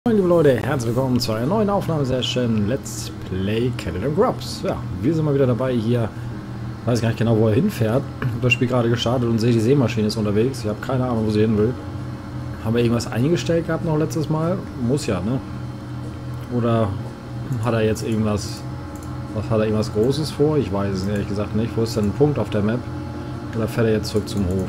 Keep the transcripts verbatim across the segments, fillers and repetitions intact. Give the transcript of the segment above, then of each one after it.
Moin liebe Leute, herzlich willkommen zu einer neuen Aufnahmesession Let's Play Cattle and Grubs. Ja, wir sind mal wieder dabei hier. Weiß gar nicht genau, wo er hinfährt. Ich habe das Spiel gerade gestartet und sehe, die Seemaschine ist unterwegs. Ich habe keine Ahnung, wo sie hin will. Haben wir irgendwas eingestellt gehabt noch letztes Mal? Muss ja, ne? Oder hat er jetzt irgendwas... Was hat er irgendwas Großes vor? Ich weiß es ehrlich gesagt nicht. Wo ist denn ein Punkt auf der Map? Oder fährt er jetzt zurück zum Hof?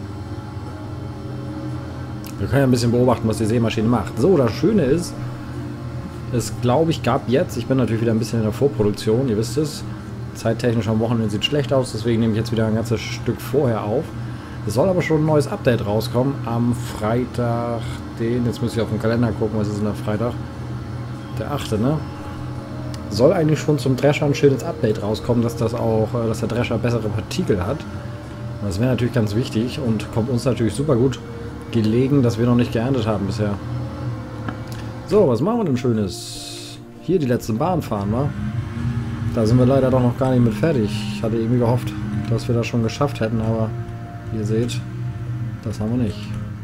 Wir können ja ein bisschen beobachten, was die Seemaschine macht. So, das Schöne ist, es glaube ich gab jetzt, ich bin natürlich wieder ein bisschen in der Vorproduktion, ihr wisst es, zeittechnisch am Wochenende sieht schlecht aus, deswegen nehme ich jetzt wieder ein ganzes Stück vorher auf. Es soll aber schon ein neues Update rauskommen am Freitag, den, jetzt muss ich auf den Kalender gucken, was ist denn der Freitag? Der achte, ne? Soll eigentlich schon zum Drescher ein schönes Update rauskommen, dass das auch, dass der Drescher bessere Partikel hat. Das wäre natürlich ganz wichtig und kommt uns natürlich super gut gelegen, dass wir noch nicht geerntet haben bisher. So, was machen wir denn Schönes? Hier die letzten Bahnen fahren, wa? Da sind wir leider doch noch gar nicht mit fertig. Ich hatte irgendwie gehofft, dass wir das schon geschafft hätten, aber ihr seht, das haben wir nicht.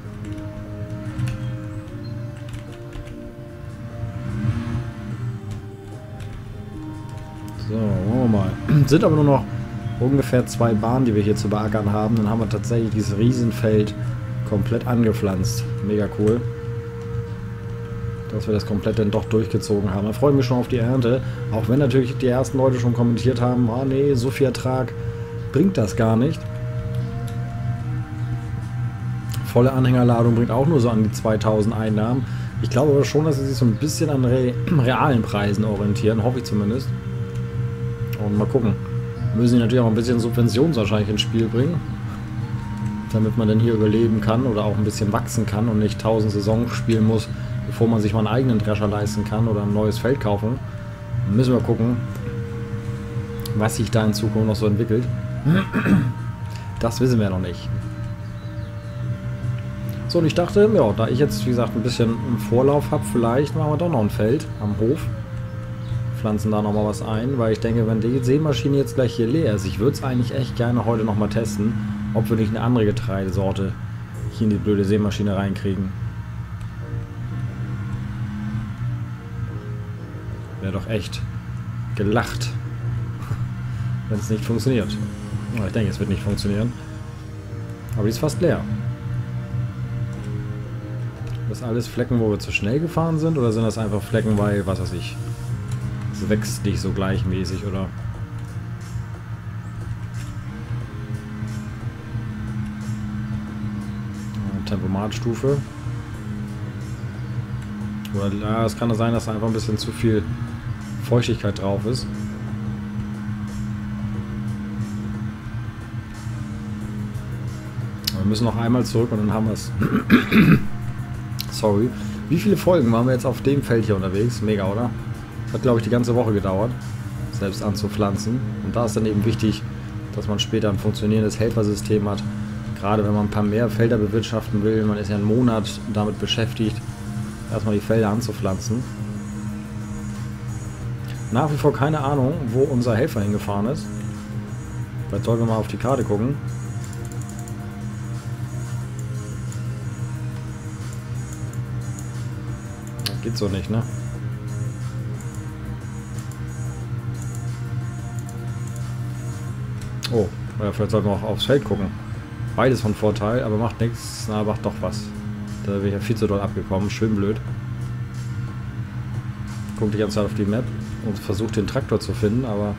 So, wollen wir mal. Sind aber nur noch ungefähr zwei Bahnen, die wir hier zu beackern haben. Dann haben wir tatsächlich dieses Riesenfeld komplett angepflanzt. Mega cool. Dass wir das komplett dann doch durchgezogen haben. Da freue ich mich schon auf die Ernte. Auch wenn natürlich die ersten Leute schon kommentiert haben, ah nee, so viel Ertrag bringt das gar nicht. Volle Anhängerladung bringt auch nur so an die zweitausend Einnahmen. Ich glaube aber schon, dass sie sich so ein bisschen an re realen Preisen orientieren. Hoffe ich zumindest. Und mal gucken. Müssen sie natürlich auch ein bisschen Subventionen wahrscheinlich ins Spiel bringen, damit man dann hier überleben kann oder auch ein bisschen wachsen kann und nicht tausend Saisons spielen muss, bevor man sich mal einen eigenen Drescher leisten kann oder ein neues Feld kaufen. Dann müssen wir gucken, was sich da in Zukunft noch so entwickelt. Das wissen wir noch nicht. So, und ich dachte, ja, da ich jetzt, wie gesagt, ein bisschen im Vorlauf habe, vielleicht machen wir doch noch ein Feld am Hof. Pflanzen da nochmal was ein, weil ich denke, wenn die Seemaschine jetzt gleich hier leer ist, ich würde es eigentlich echt gerne heute nochmal testen, ob wir nicht eine andere Getreidesorte hier in die blöde Seemaschine reinkriegen. Wäre doch echt gelacht, wenn es nicht funktioniert. Ja, ich denke, es wird nicht funktionieren. Aber die ist fast leer. Das alles Flecken, wo wir zu schnell gefahren sind, oder sind das einfach Flecken, weil, was weiß ich, es wächst nicht so gleichmäßig, oder? Tempomatstufe. Oder ja, es kann sein, dass da einfach ein bisschen zu viel Feuchtigkeit drauf ist. Wir müssen noch einmal zurück und dann haben wir es. Sorry. Wie viele Folgen waren wir jetzt auf dem Feld hier unterwegs? Mega, oder? Das hat, glaube ich, die ganze Woche gedauert, selbst anzupflanzen. Und da ist dann eben wichtig, dass man später ein funktionierendes Helfersystem hat. Gerade wenn man ein paar mehr Felder bewirtschaften will, man ist ja einen Monat damit beschäftigt, erstmal die Felder anzupflanzen. Nach wie vor keine Ahnung, wo unser Helfer hingefahren ist. Vielleicht sollten wir mal auf die Karte gucken. Das geht so nicht, ne? Oh, ja, vielleicht sollten wir auch aufs Feld gucken. Beides von Vorteil, aber macht nichts. Na, macht doch was. Da bin ich ja viel zu doll abgekommen. Schön blöd. Guck die ganze Zeit auf die Map und versucht den Traktor zu finden, aber...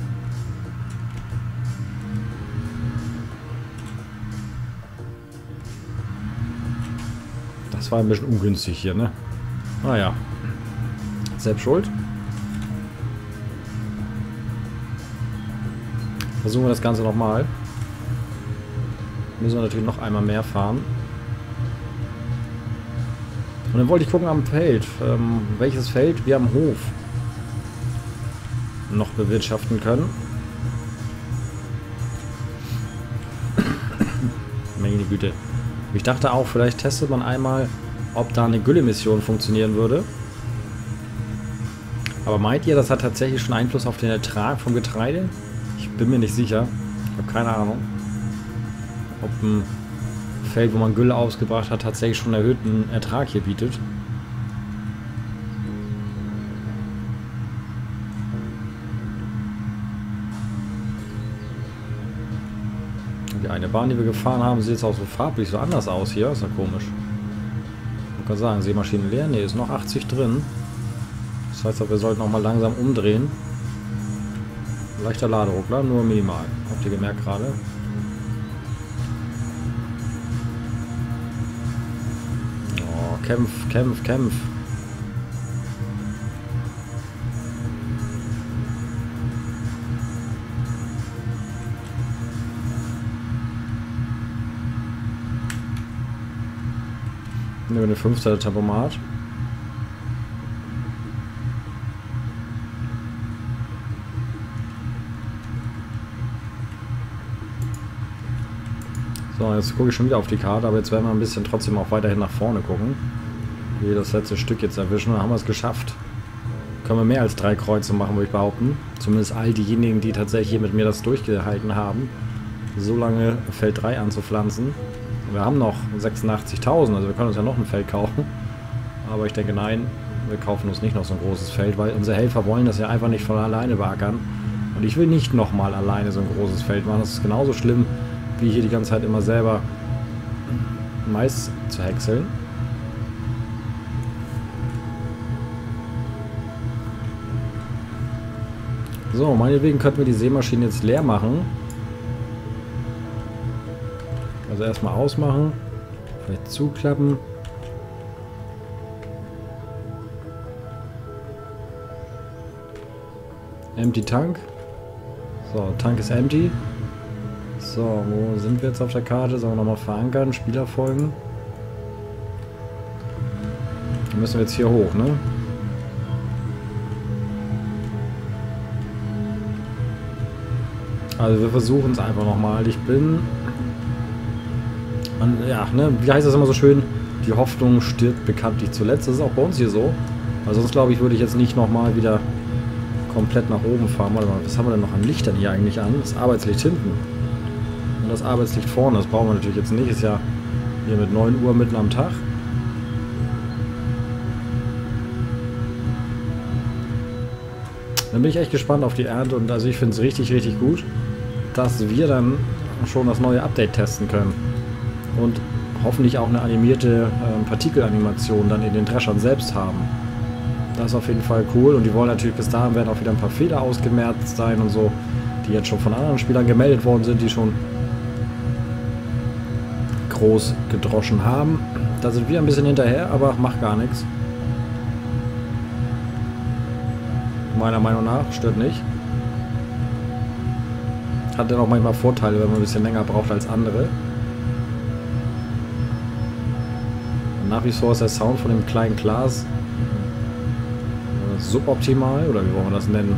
Das war ein bisschen ungünstig hier, ne? Naja. Selbst schuld. Versuchen wir das Ganze nochmal. Müssen wir natürlich noch einmal mehr fahren. Und dann wollte ich gucken am Feld, ähm, welches Feld wir am Hof noch bewirtschaften können. Meine Güte. Ich dachte auch, vielleicht testet man einmal, ob da eine Güllemission funktionieren würde. Aber meint ihr, das hat tatsächlich schon Einfluss auf den Ertrag vom Getreide? Ich bin mir nicht sicher. Ich habe keine Ahnung, ob ein Feld, wo man Gülle ausgebracht hat, tatsächlich schon einen erhöhten Ertrag hier bietet. Eine Bahn, die wir gefahren haben, sieht jetzt auch so farblich so anders aus hier. Ist ja komisch. Man kann sagen, Seemaschinen leer. Ne, ist noch achtzig drin. Das heißt, wir sollten auch mal langsam umdrehen. Leichter Laderuckler, nur minimal. Habt ihr gemerkt gerade? Oh, kämpf, kämpf, kämpf. Nehmen wir eine fünfzehnter Tempomat. So, jetzt gucke ich schon wieder auf die Karte, aber jetzt werden wir ein bisschen trotzdem auch weiterhin nach vorne gucken. Hier das letzte Stück jetzt erwischen, dann haben wir es geschafft. Können wir mehr als drei Kreuze machen, würde ich behaupten. Zumindest all diejenigen, die tatsächlich hier mit mir das durchgehalten haben, so lange Feld drei anzupflanzen. Wir haben noch sechsundachtzigtausend, also wir können uns ja noch ein Feld kaufen. Aber ich denke, nein, wir kaufen uns nicht noch so ein großes Feld, weil unsere Helfer wollen das ja einfach nicht von alleine beackern. Und ich will nicht nochmal alleine so ein großes Feld machen. Das ist genauso schlimm, wie hier die ganze Zeit immer selber Mais zu häckseln. So, meinetwegen könnten wir die Seemaschine jetzt leer machen. Also erstmal ausmachen, vielleicht zuklappen. Empty Tank. So, Tank ist empty. So, wo sind wir jetzt auf der Karte? Sollen wir nochmal verankern? Spieler folgen. Dann müssen wir jetzt hier hoch, ne? Also wir versuchen es einfach nochmal. Ich bin... Und ja, ne, wie heißt das immer so schön? Die Hoffnung stirbt bekanntlich zuletzt. Das ist auch bei uns hier so. Weil sonst glaube ich, würde ich jetzt nicht nochmal wieder komplett nach oben fahren. Warte mal, was haben wir denn noch an Lichtern hier eigentlich an? Das Arbeitslicht hinten. Und das Arbeitslicht vorne, das brauchen wir natürlich jetzt nicht. Ist ja hier mit neun Uhr mitten am Tag. Dann bin ich echt gespannt auf die Ernte und also ich finde es richtig, richtig gut, dass wir dann schon das neue Update testen können. Und hoffentlich auch eine animierte äh, Partikelanimation dann in den Dreschern selbst haben. Das ist auf jeden Fall cool und die wollen natürlich bis dahin werden auch wieder ein paar Fehler ausgemerzt sein und so, die jetzt schon von anderen Spielern gemeldet worden sind, die schon groß gedroschen haben. Da sind wir ein bisschen hinterher, aber macht gar nichts. Meiner Meinung nach, stört nicht. Hat dann auch manchmal Vorteile, wenn man ein bisschen länger braucht als andere. Und nach wie vor ist der Sound von dem kleinen Glas suboptimal, oder wie wollen wir das nennen?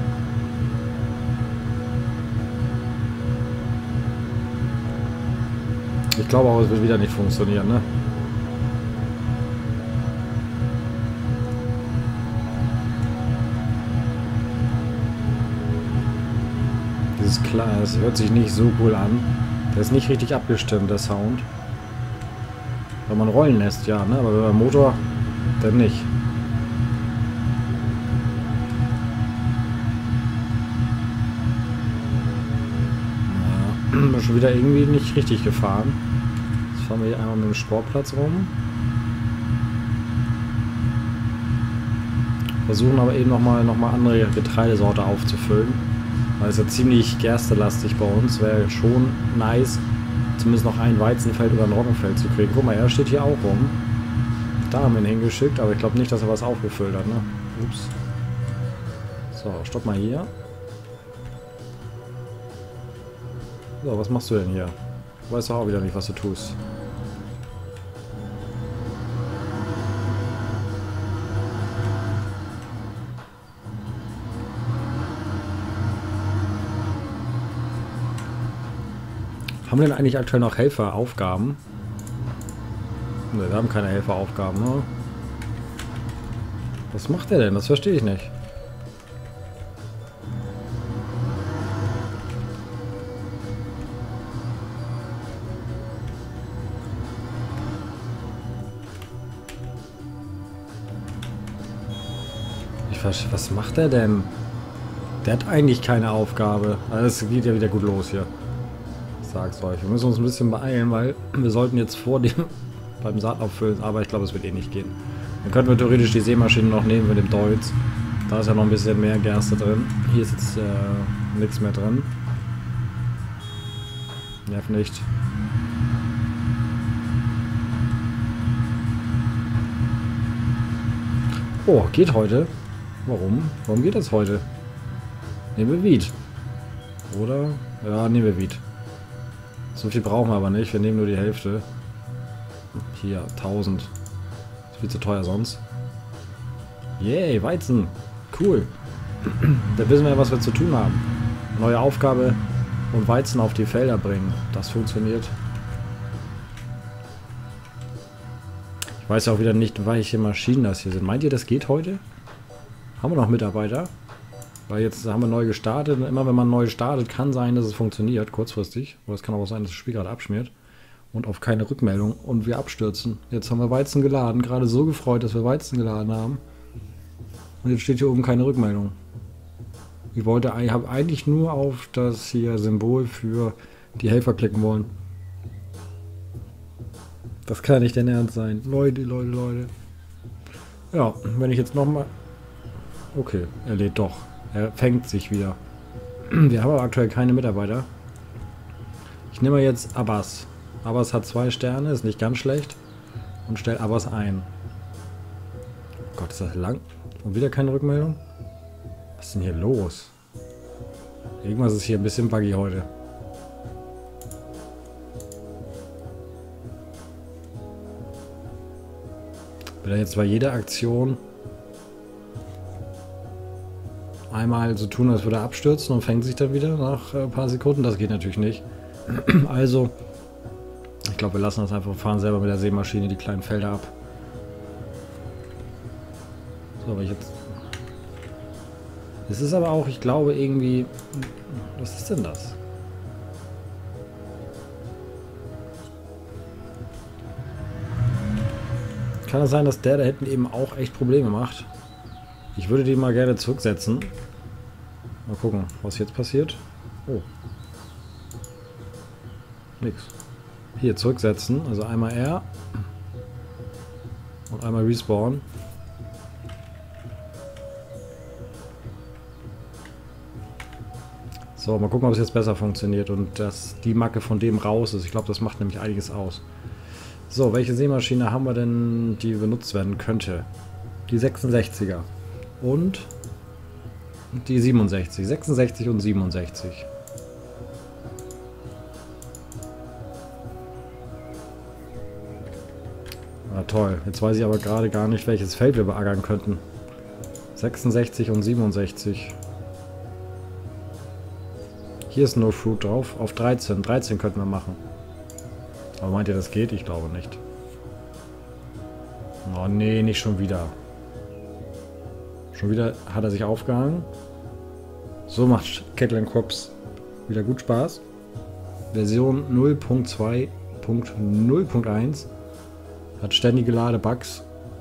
Ich glaube auch, es wird wieder nicht funktionieren, ne? Dieses klar, es hört sich nicht so cool an. Der ist nicht richtig abgestimmt, der Sound. Wenn man rollen lässt, ja, ne? Aber wenn man Motor, dann nicht. Ja, schon wieder irgendwie nicht richtig gefahren. Jetzt fahren wir hier einmal mit dem Sportplatz rum. Versuchen aber eben nochmal noch mal andere Getreidesorte aufzufüllen. Weil es ja ziemlich gerstelastig bei uns. Wäre schon nice, zumindest noch ein Weizenfeld oder ein Roggenfeld zu kriegen. Guck mal, er steht hier auch rum. Da haben wir ihn hingeschickt, aber ich glaube nicht, dass er was aufgefüllt hat, ne? Ups. So, stopp mal hier. So, was machst du denn hier? Du weißt doch auch wieder nicht, was du tust. Haben wir denn eigentlich aktuell noch Helferaufgaben? Ne, wir haben keine Helferaufgaben, ne? Was macht der denn? Das verstehe ich nicht. Ich verstehe, was macht der denn? Der hat eigentlich keine Aufgabe. Also es geht ja wieder gut los hier. sag's euch. Wir müssen uns ein bisschen beeilen, weil wir sollten jetzt vor dem beim Saatlauf füllen, aber ich glaube, es wird eh nicht gehen. Dann könnten wir theoretisch die Sämaschine noch nehmen mit dem Deutz. Da ist ja noch ein bisschen mehr Gerste drin. Hier ist jetzt äh, nichts mehr drin. Nerv nicht. Oh, geht heute. Warum? Warum geht das heute? Nehmen wir Wied. Oder? Ja, nehmen wir Wied. So viel brauchen wir aber nicht. Wir nehmen nur die Hälfte. Hier, tausend. Ist viel zu teuer sonst. Yay, Weizen. Cool. Da wissen wir ja, was wir zu tun haben. Neue Aufgabe und Weizen auf die Felder bringen. Das funktioniert. Ich weiß ja auch wieder nicht, welche Maschinen das hier sind. Meint ihr, das geht heute? Haben wir noch Mitarbeiter? Weil jetzt haben wir neu gestartet. Und immer wenn man neu startet, kann sein, dass es funktioniert, kurzfristig. Oder es kann auch sein, dass das Spiel gerade abschmiert. Und auf keine Rückmeldung. Und wir abstürzen. Jetzt haben wir Weizen geladen. Gerade so gefreut, dass wir Weizen geladen haben. Und jetzt steht hier oben keine Rückmeldung. Ich wollte, ich habe eigentlich nur auf das hier Symbol für die Helfer klicken wollen. Das kann nicht dein Ernst sein. Leute, Leute, Leute. Ja, wenn ich jetzt nochmal... Okay, er lädt doch. Er fängt sich wieder. Wir haben aber aktuell keine Mitarbeiter. Ich nehme jetzt Abbas. Abbas hat zwei Sterne, ist nicht ganz schlecht. Und stelle Abbas ein. Oh Gott, ist das lang? Und wieder keine Rückmeldung? Was ist denn hier los? Irgendwas ist hier ein bisschen buggy heute. Will er jetzt bei jeder Aktion einmal so tun, als würde er abstürzen und fängt sich dann wieder nach ein paar Sekunden? Das geht natürlich nicht. Also, ich glaube, wir lassen das einfach, fahren selber mit der Sämaschine die kleinen Felder ab. So, aber jetzt... Es ist aber auch, ich glaube, irgendwie... Was ist denn das? Kann es sein, dass der da hinten eben auch echt Probleme macht? Ich würde den mal gerne zurücksetzen. Mal gucken, was jetzt passiert. Oh. Nix. Hier zurücksetzen. Also einmal R. Und einmal Respawn. So, mal gucken, ob es jetzt besser funktioniert und dass die Macke von dem raus ist. Ich glaube, das macht nämlich einiges aus. So, welche Sämaschine haben wir denn, die benutzt werden könnte? Die sechsundsechziger. Und die siebenundsechzig. sechsundsechzig und siebenundsechzig. Na toll. Jetzt weiß ich aber gerade gar nicht, welches Feld wir beackern könnten. sechsundsechzig und siebenundsechzig. Hier ist No Fruit drauf. Auf dreizehn. dreizehn könnten wir machen. Aber meint ihr, das geht? Ich glaube nicht. Oh nee, nicht schon wieder. Schon wieder hat er sich aufgehangen. So macht Catlin Crops wieder gut Spaß. Version null Punkt zwei Punkt null Punkt eins. Hat ständige Ladebugs.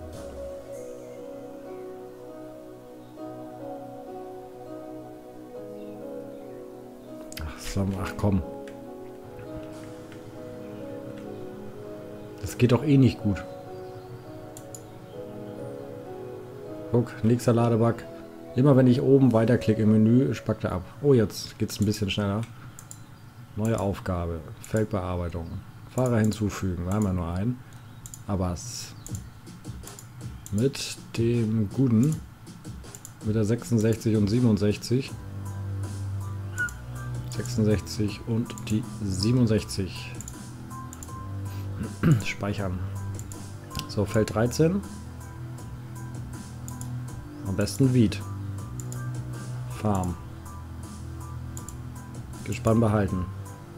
Ach, so, ach komm. Das geht doch eh nicht gut. Guck, nächster Ladebug. Immer wenn ich oben weiterklicke im Menü, spackt er ab. Oh, jetzt geht es ein bisschen schneller. Neue Aufgabe. Feldbearbeitung. Fahrer hinzufügen. Wir haben ja nur einen. Aber mit dem Guten. Mit der sechsundsechzig und siebenundsechzig. sechsundsechzig und die siebenundsechzig. Speichern. So, Feld dreizehn. Am besten Wied. Farm. Gespann behalten.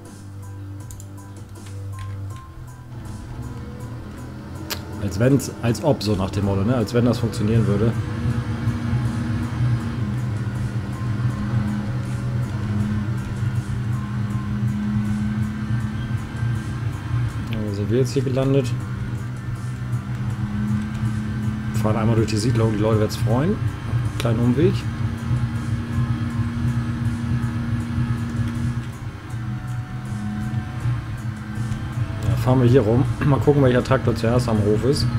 Als wenn's, als ob so nach dem Motto, ne? Als wenn das funktionieren würde. Sind wir jetzt hier gelandet? Fahren einmal durch die Siedlung, die Leute werden es freuen. Kleinen Umweg. fahren wir hier rum. Mal gucken, welcher Traktor zuerst am Hof ist.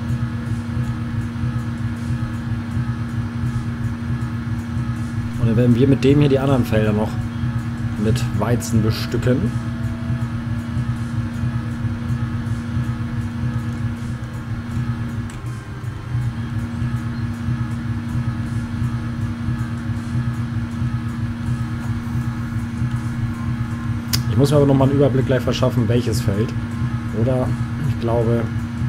Und dann werden wir mit dem hier die anderen Felder noch mit Weizen bestücken. Ich muss mir aber noch mal einen Überblick gleich verschaffen, welches Feld. Oder ich glaube...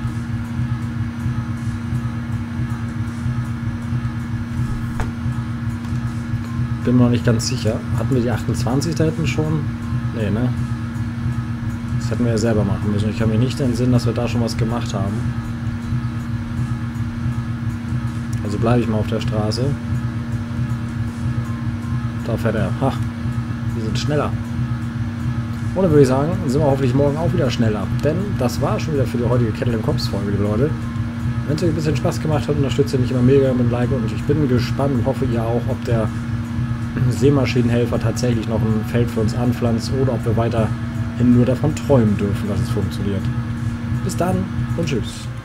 Bin mir noch nicht ganz sicher. Hatten wir die achtundzwanzig da hinten schon? Nee, ne? Das hätten wir ja selber machen müssen. Ich kann mich nicht entsinnen, dass wir da schon was gemacht haben. Also bleibe ich mal auf der Straße. Da fährt er. Ha! Wir sind schneller. Und dann würde ich sagen, sind wir hoffentlich morgen auch wieder schneller. Denn das war schon wieder für die heutige Kettle im Kopf Folge, liebe Leute. Wenn es euch ein bisschen Spaß gemacht hat, unterstützt ihr mich immer mega mit einem Like. Und ich bin gespannt und hoffe ihr auch, ob der Sämaschinenhelfer tatsächlich noch ein Feld für uns anpflanzt oder ob wir weiterhin nur davon träumen dürfen, dass es funktioniert. Bis dann und tschüss.